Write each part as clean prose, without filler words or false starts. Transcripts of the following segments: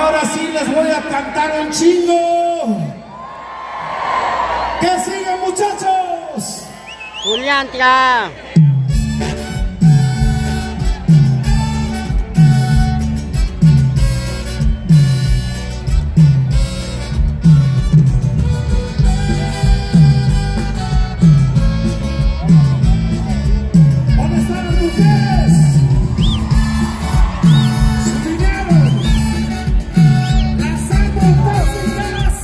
ahora sí les voy a cantar un chingo. ¿Qué sigue, muchachos? Juliantra. ¿Dónde están las mujeres? Subieron las aguas.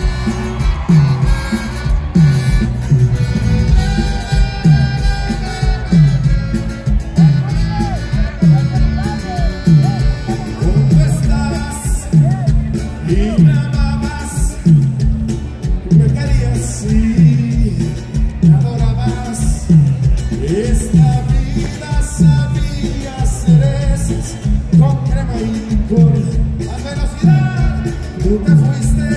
¿Cómo estás? Y me amabas, me querías y me adorabas. Esta vida sabía cerezas con crema y con la velocidad. Tú te fuiste,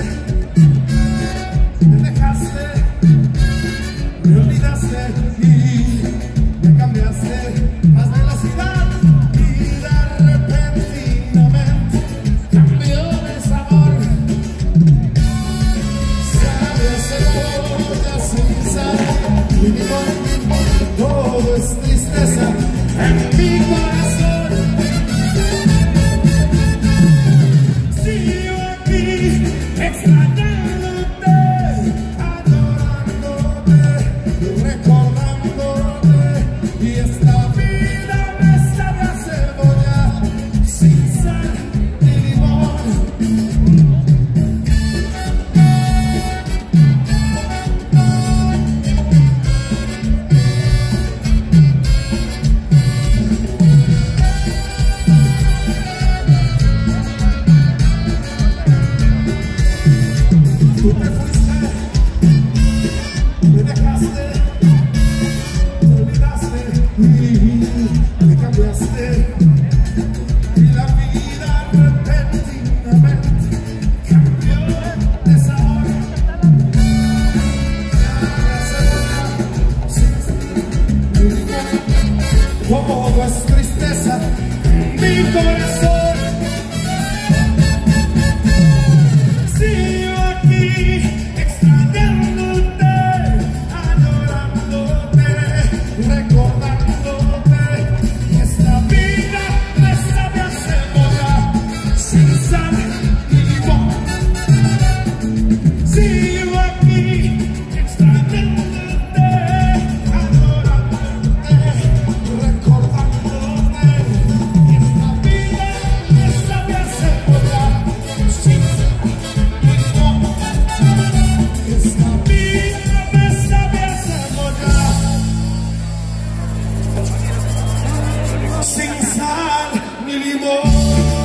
me dejaste, me olvidaste y me cambiaste más velocidad. Y de repentinamente cambió de sabor. Sabe cebolla sin sal y limón. Todo es tristeza en mi corazón. Sigo aquí extrañándote, adorándote, recordándote. Y esta vida me sabe a cebolla sin sal ni limón. Tú te fuiste, me dejaste, me olvidaste y me cambiaste. Y la vida repentinamente cambió de sabor. Todo es tristeza en mi corazón. Sigo aquí extrañándote, adorándote, recordándote. Y esta vida me sabe a cebolla sin sal ni limón. Sigo aquí extrañándote, adorándote, recordándote. Y esta vida me sabe a cebolla sin sal ni limón. Esta vida me sabe a cebolla sin sal ni limón.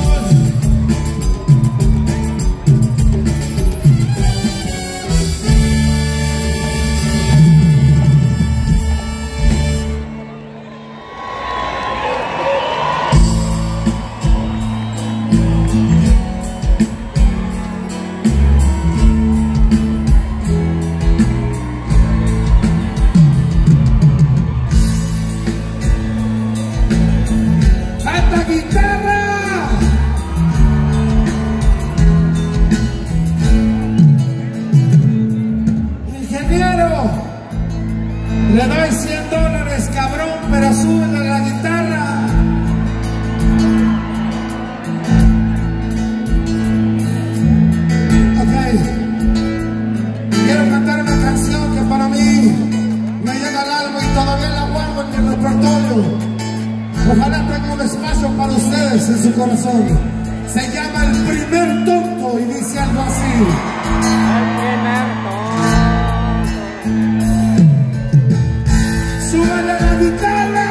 ¡Canta guitarra! Ingeniero, le doy $100, cabrón, pero súbele a la guitarra. Ok, quiero cantar una canción que para mí me llega al alma y todavía la guardo en mi repertorio. Ojalá tenga un espacio para ustedes en su corazón. Se llama El Primer Tonto y dice algo así. El primer tonto. ¡Súbele la guitarra!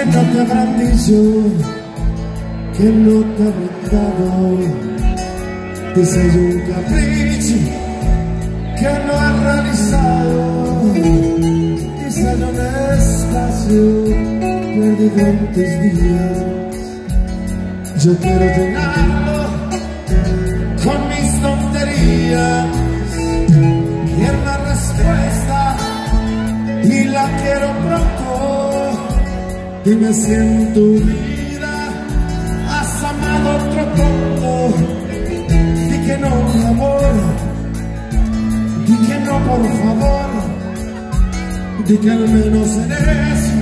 que no te habrán dicho, que no te habrán dado. Quizá hay un capricho que no has realizado. Quizá hay un espacio perdido en tus días. Yo quiero llenarlo con mis tonterías. Quiero una respuesta y la quiero pronto. Dime si en tu vida has amado otro tonto. Di que no, mi amor. Di que no, por favor. Di que al menos en eso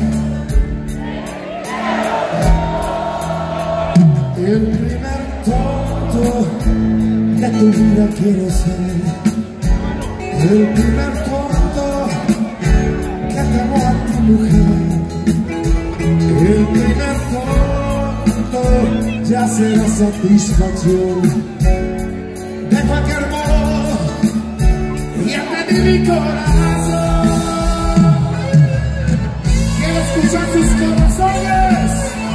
el primer tonto de tu vida quiero ser. El primer tonto que te amó a tu mujer. El primer tonto ya será satisfacción de cualquier modo. Ya te di mi corazón. Quiero escuchar sus corazones.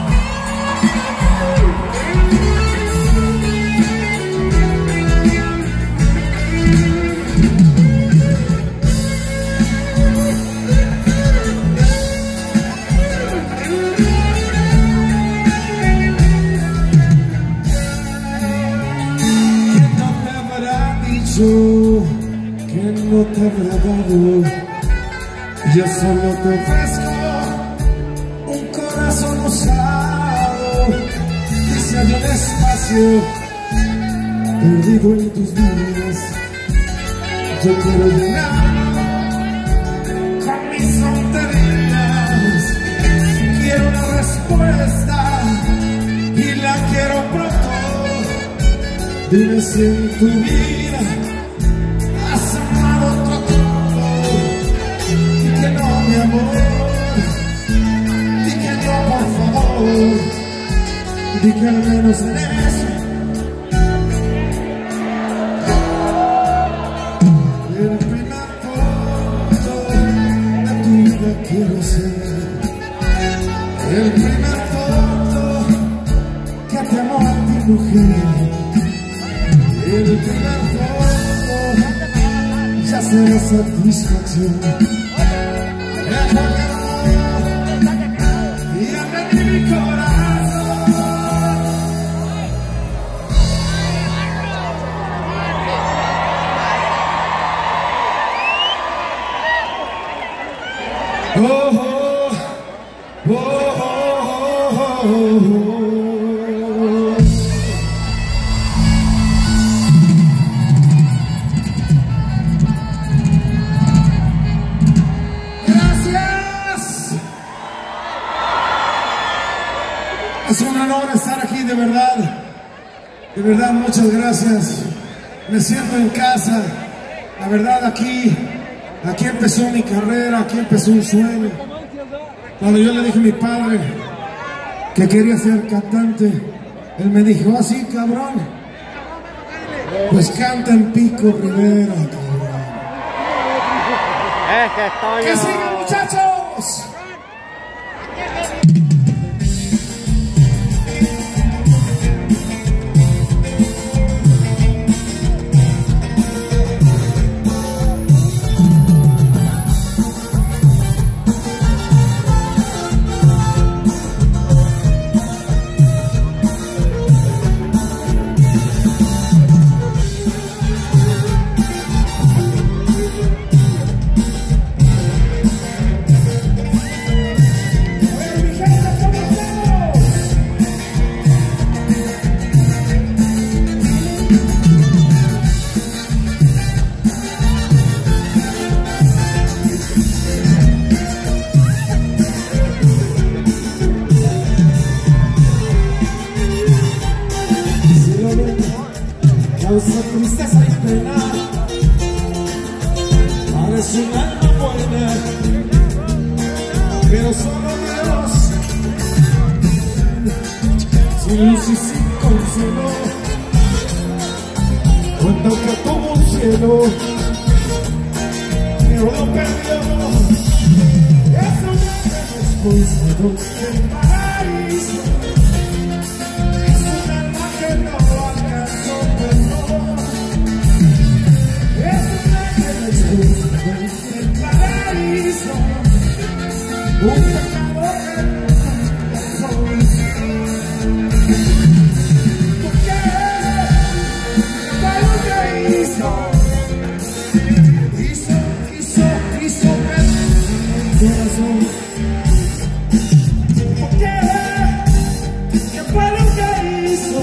Que no te habrá dado. Yo solo te ofrezco un corazón usado. Quizá hay un espacio perdido en tus días. Yo quiero llenar con mis tonterías. Quiero una respuesta y la quiero pronto. Dime si en tu vida has amado otro tonto. Di que no, mi amor. Di que no, por favor. Di que al menos en eso el primer tonto de tu vida quiero ser. El primer tonto que te amó a ti, mujer. El primer tonto ya será satisfacción. Y ya te di mi corazón. Oh, oh, oh, oh, oh, oh. Es un honor estar aquí, de verdad, muchas gracias. Me siento en casa, la verdad aquí empezó mi carrera, aquí empezó un sueño. Cuando yo le dije a mi padre que quería ser cantante, él me dijo, así cabrón, pues canta en Pico Rivera, cabrón. ¡Que sigan, muchachos! Causa tristeza y pena, parece un alma buena, pero solo Dios, sin luz y sin consuelo, cuando que como un cielo, pero lo perdió. Eso no es expulsado del paraíso. Es un alma que no alcanzó perdón. Es un ángel expulsado del paraíso. Un pecado que no solución. ¿Por qué? ¿Qué fue lo que hizo? Hizo corazón. ¿Por qué? ¿Qué fue lo que hizo?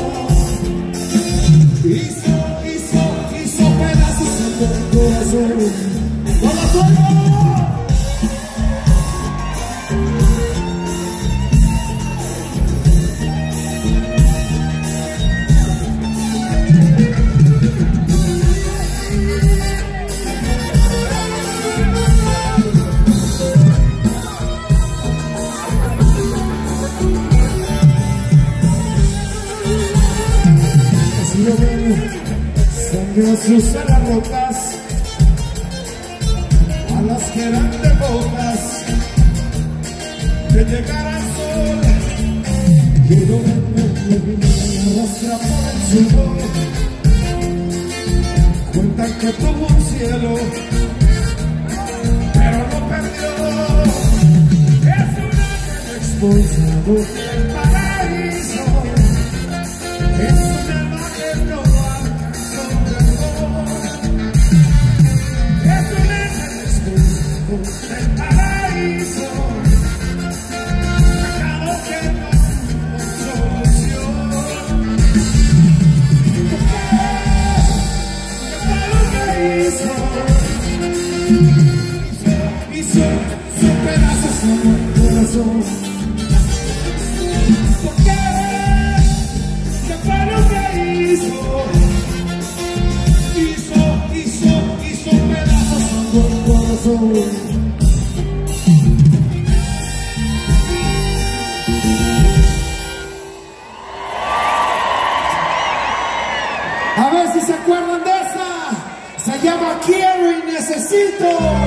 Hizo pedazos en tu corazón. ¡Vamos, fuego! Sangre sus alas rotas, a las que eran devotas de llegar al sol. Quiero verme arrastra por el sudor. Cuentan que tuvo un cielo, pero no perdió. Es un ángel expulsado del paraíso. Es un alma que no alcanzó perdón. Es un ángel expulsado del paraíso. Pecado que no tuvo solución. ¿Por qué? ¿Qué fue lo que hizo? Hizo pedazos en el corazón. ¿Por qué? ¿Qué fue lo que hizo? Hizo pedazos en tu corazón. A ver si se acuerdan de esa. Se llama Quiero y Necesito.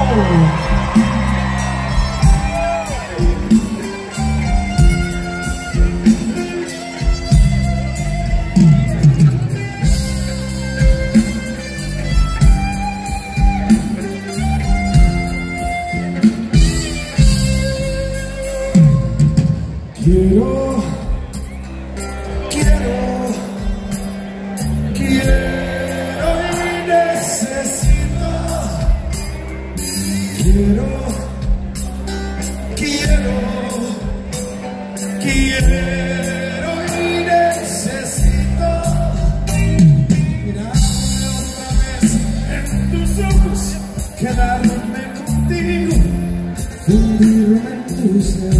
Quiero y necesito. Quiero y necesito. Mirarme otra vez en tus ojos, quedarme contigo, fundirme en tu ser.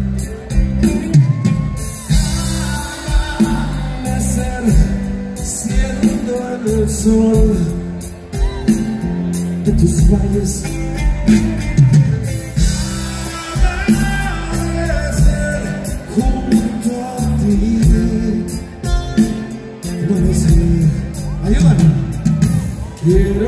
El sol de tus valles, amanecer junto a ti. No lo sé, ayúdame. Quiero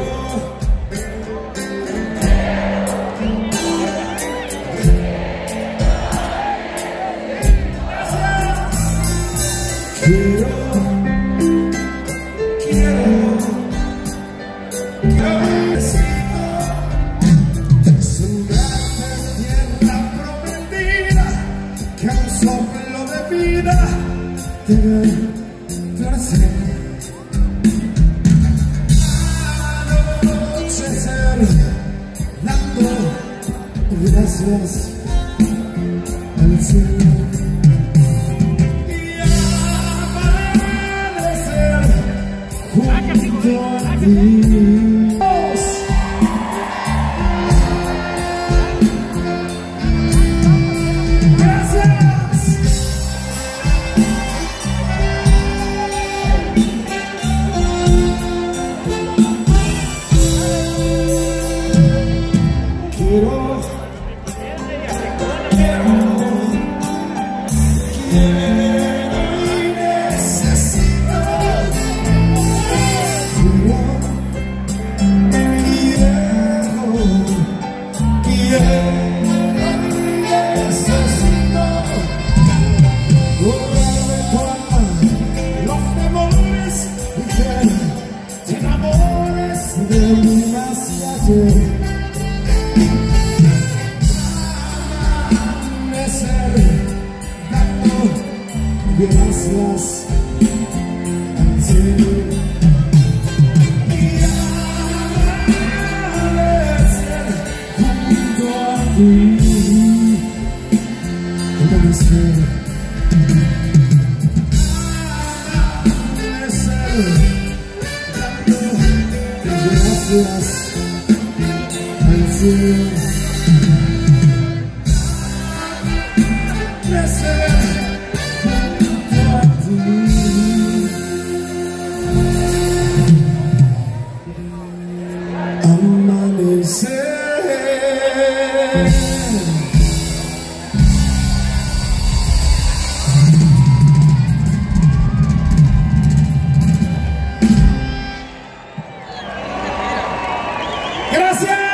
florecer, anochecer, dando gracias al cielo y amanecer junto a ti. Quiero y necesito. Gracias al cielo y amanecer junto a ti. Amanecer, dando gracias al cielo. Amanecer. Gracias.